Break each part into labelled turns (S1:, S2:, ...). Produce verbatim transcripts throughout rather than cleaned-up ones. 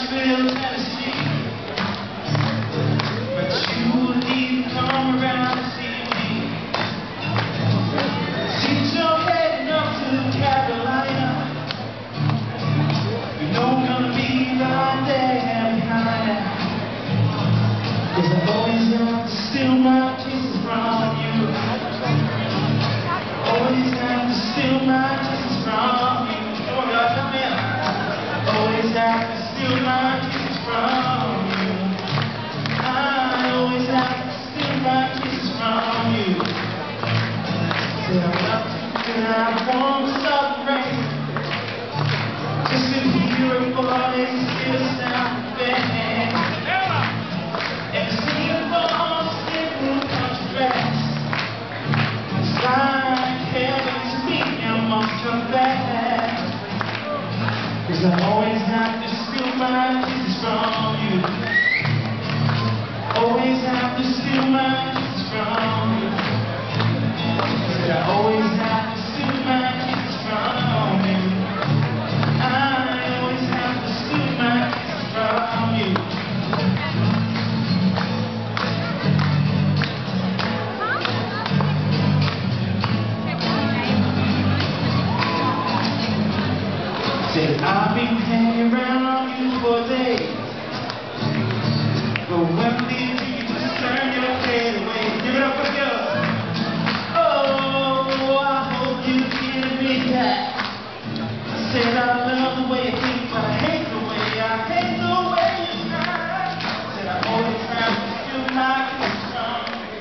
S1: Nashville, Tennessee, but you wouldn't even come around to see me. Since you're heading up to Carolina, you know I'm gonna be right there behind you, 'cause I always have to steal my kisses from you. Always have to steal my kisses from you. Come on, guys, come in. Always have to steal my kisses from you. I always have to steal my kisses from you. Say I love you and I won't stop rain. Just to hear a voice still sound bad. And sing a voice in country grass. It's like heaven to me, I'm on your back. 'Cause I always have to steal my kisses from you. Always have to steal my kisses from you. Said I always have to steal my kisses from you. I always have to steal my kisses from you. Said I've been hanging around you for days, but when did you just turn your head away? Give it up for girls. Oh, I hope you give me that. I said I love the way you think, but I hate the way, I hate the way you smile. Said I always have to steal my kisses from you.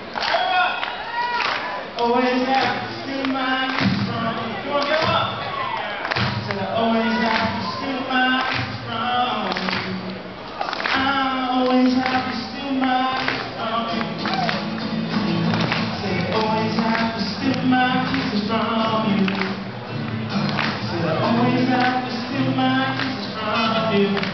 S1: Always have to steal my kisses from you. Come on, get up. Said I always have to steal my kisses from you. I always have to steal my kisses from you. Said I always have to steal my kisses from you. Said I always have to steal my kisses from you.